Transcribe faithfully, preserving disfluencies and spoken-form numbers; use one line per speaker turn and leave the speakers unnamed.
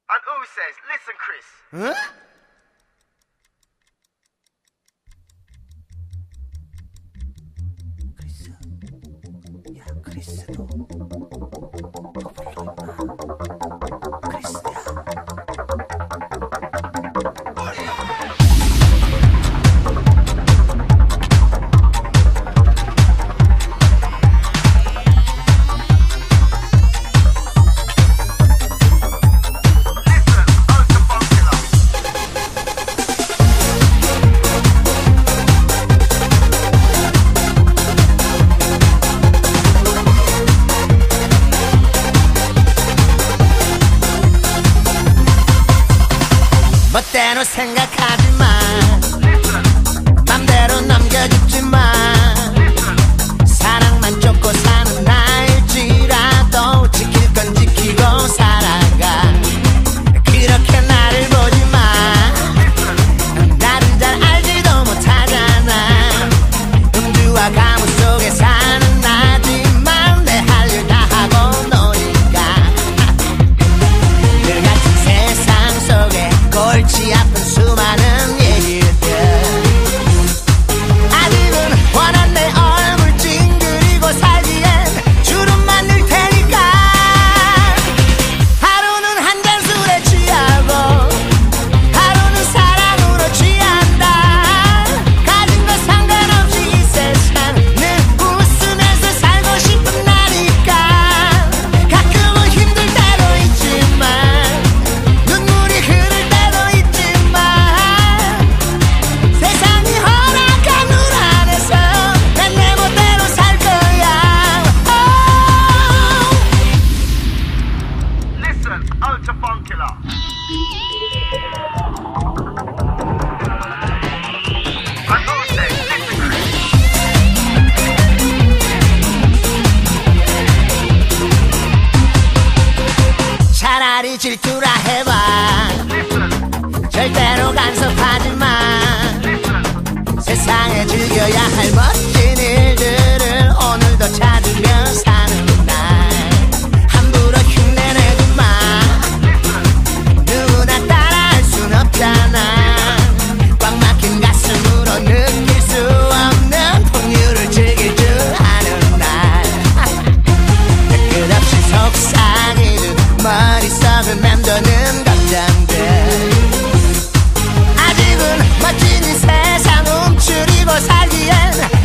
And who says, listen, Chris.
응? 크리스, 야 크리스도 더 불러 임마. 크리스야. 멋대로 생각하지마. 맘대로 넘겨짚지마. 사랑만 쫓고 사는 나일지라도 지킬 건 지키고 살아가. 그렇게 나를 보지마. 나를 잘 알지도 못하잖아. 음주와 가뭄 속에 사는 나지만 내 할 일 다 하고 노니까. 늘 같은 세상 속에 골치 아픈 수많은 얘기들. 아직은 원한 내 얼굴 찡그리고 살기엔 주름만 늘 테니까. 하루는 한 잔 술에 취하고 하루는 사랑으로 취한다. 가진 것 상관없이 이 세상은 웃으면서 살고 싶은 나니까. 가끔은 힘들 때도 있지만 눈물이 흐를 때도 있지만 세상이 허락한 룰 안에서 난 내 멋대로 살 거야.
Listen, Ultra Funk Killer. And who says, listen, Chris.
차라리 질투라 해봐. 절대로 간섭하지 마. 세상에 즐겨야 할 멋진 일들을 오늘도 찾으며 사는 날. 함부로 흉내내지 마. 누구나 따라할 순 없잖아. 꽉 막힌 가슴으로 느낄 수 없는 풍류를 즐길 줄 아는 날. 끝없이 속삭이듯 머릿속을 맴도는 감정들. 아직은 멋진 이 세상 움츠리고 살기엔